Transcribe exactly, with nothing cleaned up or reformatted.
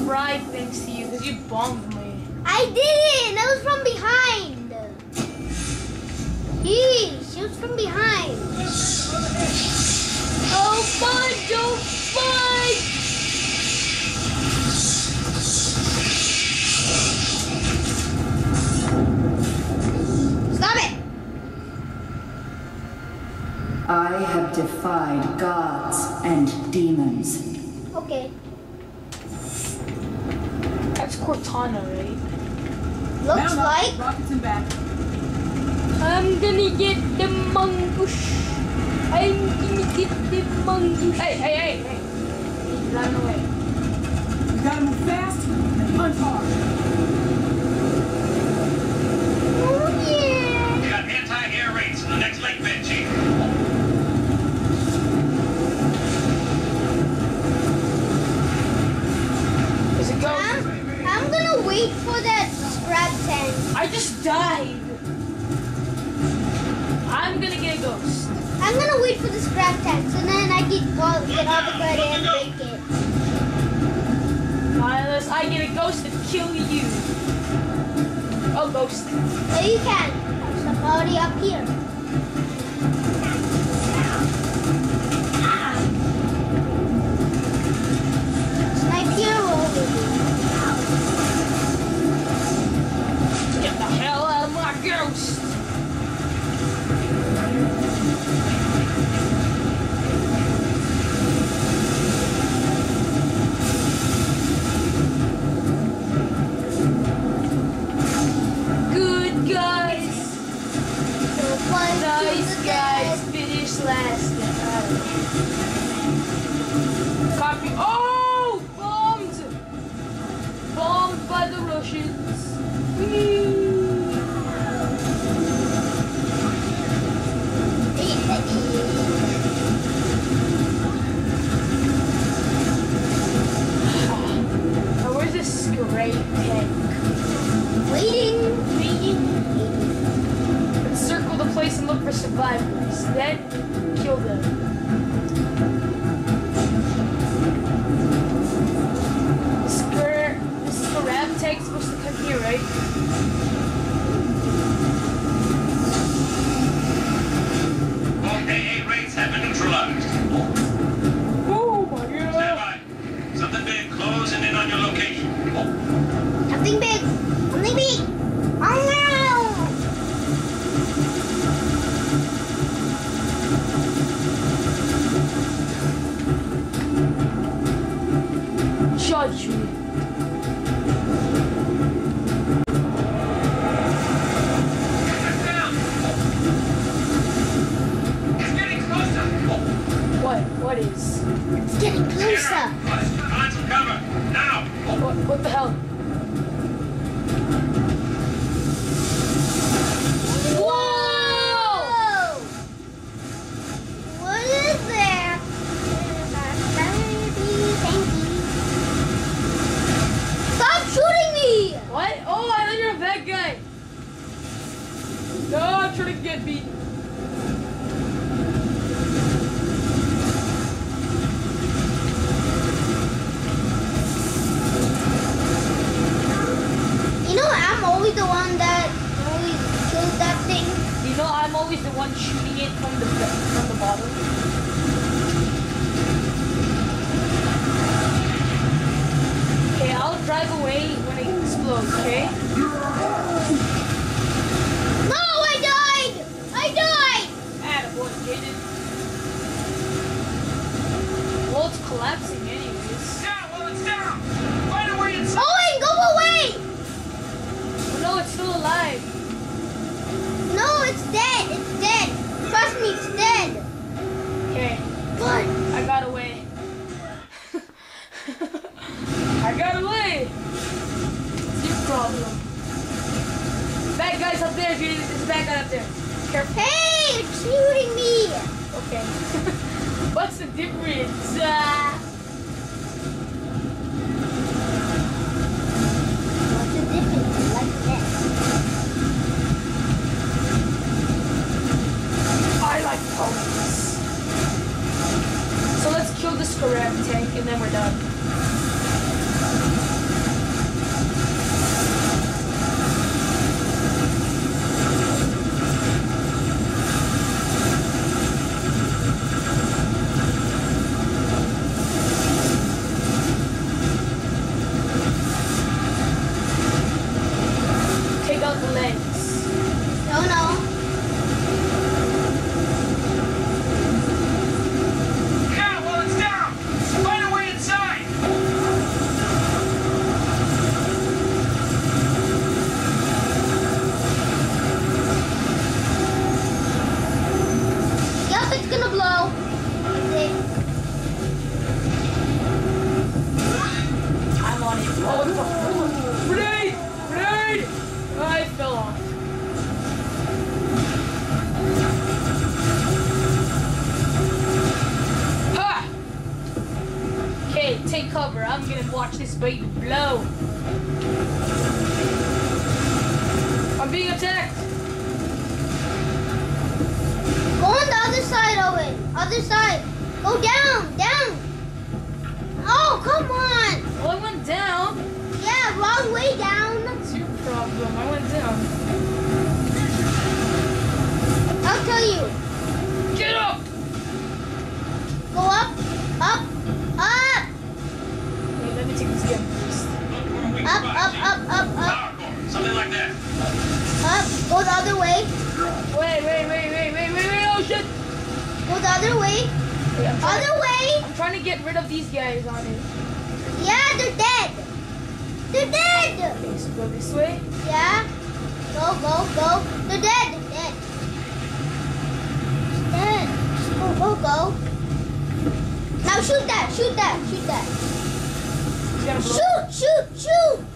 fried thanks to you because you bombed me. I didn't. That was from behind. He, she was from behind. Oh fudge! Oh fudge! Stop it! I have defied gods and demons. Okay. That's Cortana, right? Looks Now, like. rockets and back. I'm gonna get the mongoose. I'm gonna get the mongoose. Hey, hey, hey, hey. He's running away. We gotta move fast and punch hard. Oh yeah. We got anti-air raids in the next lake bed, Chief. Is it go? I'm, I'm gonna wait for that Scrab tank. I just died. I'm gonna get a ghost. I'm gonna wait for the Scrab tank, so then I can well, get all the credit and break it. Not unless I get a ghost to kill you. Oh, ghost. So you can. I'm already up here. Snipe here over here. Get the hell out of my ghost. Good guys. So one, Nice two, guys. Finish last. Copy. Oh! Bombed! Bombed by the Russians. Whee! Oh, where's this Scrab tank? Waiting, waiting, waiting. Let's circle the place and look for survivors. Then kill them. The Scrab, the Scrab tank's supposed to come here, right? All A A raids have been neutralized. Oh my Stand god! by. Something big closing in on your location. Something big, something big. Oh no! Judge me. Get down. It's getting closer. What? What is? It's getting closer. Find some cover. Now. What, what the hell? Whoa! Whoa! What is that? Stop shooting me! What? Oh, I thought you were a bad guy. No, I'm trying to get beat. You know, I'm always the one that always kills that thing. You know, I'm always the one shooting it from the from the bottom. Okay, I'll drive away when it explodes. Okay? No, I died! I died! Attaboy, get it. Well, it's collapsing anyways. Down while it's down. Find a way inside. Owen, go away! Oh, no, it's still alive. No, it's dead. It's dead. Trust me, it's dead. Okay, But I got away. I got away. It's your problem. Bad guy's up there, Judy. There's a bad guy up there. Careful. hey, you're shooting me. Okay. What's the difference? Ah. What's the difference? Like that. I like ponies. So let's kill the Scrab tank and then we're done. legs. No, no. Yeah, well, it's down. Find a way inside. Yep, it's gonna blow. I'm on it. Oh, what the fuck? Grenade! Grenade! I fell off. Ha! Okay, take cover. I'm gonna watch this baby blow. I'm being attacked. Go on the other side, Owen. Other side. Go down, down. Oh, come on. Well, I went down. Yeah, wrong way down. That's your problem. I went down. I'll tell you. Get up! Go up, up, up, Wait, let me take this gun first. Look for a weak up, spot. up, up, up, up, Power core, something like that. up. Go the other way. Wait, wait, wait, wait, wait, wait, wait, oh shit! Go the other way. Wait, I'm trying, Other way. I'm trying to get rid of these guys on it. Yeah, they're dead. They're dead. Okay, so go this way. Yeah. Go, go, go. They're dead. They're dead. Dead. Just go, go, go. Now shoot that. Shoot that. Shoot that. He's gonna blow. Shoot, shoot, shoot.